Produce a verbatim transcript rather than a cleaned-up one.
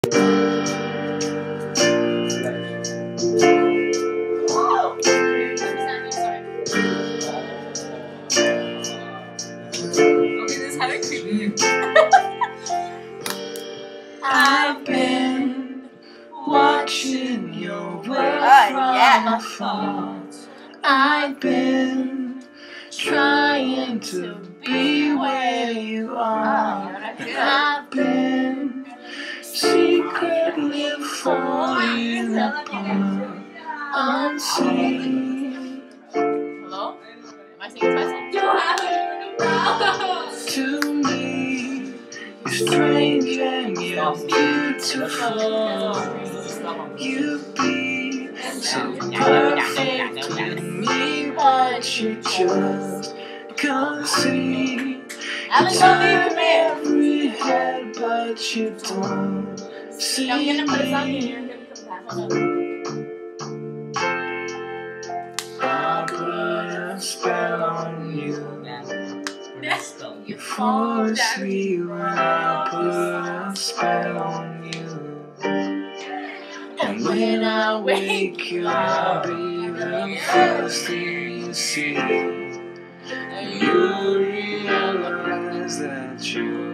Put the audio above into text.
I've been watching your world uh, from yeah. afar. I've been trying to be where you are. I've been secretly falling apart, unseen. Hello? Am I singing twice? To me, you're strange and you're beautiful. You be so perfect to me, but you just can't see. You turn every head, but you don't see me. I put a spell on you. You fall asleep when I put a spell on you. And when I wake you, I'll be the first thing you see. And you realize that you